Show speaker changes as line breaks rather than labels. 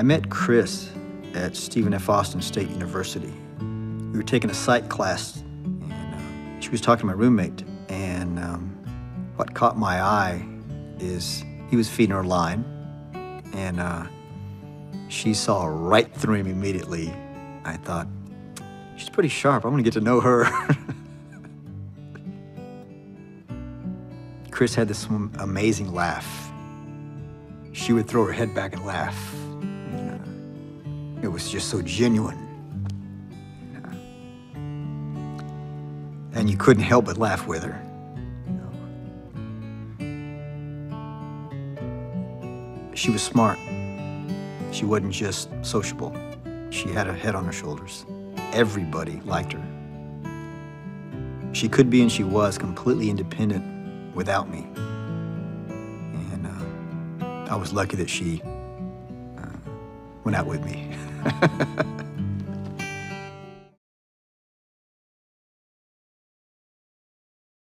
I met Chris at Stephen F. Austin State University. We were taking a psych class, and she was talking to my roommate, and what caught my eye is he was feeding her a line, and she saw right through him immediately. I thought, she's pretty sharp. I'm gonna get to know her. Chris had this amazing laugh. She would throw her head back and laugh. It was just so genuine. And you couldn't help but laugh with her. She was smart. She wasn't just sociable. She had a head on her shoulders. Everybody liked her. She could be, and she was, completely independent without me. And I was lucky that she went out with me.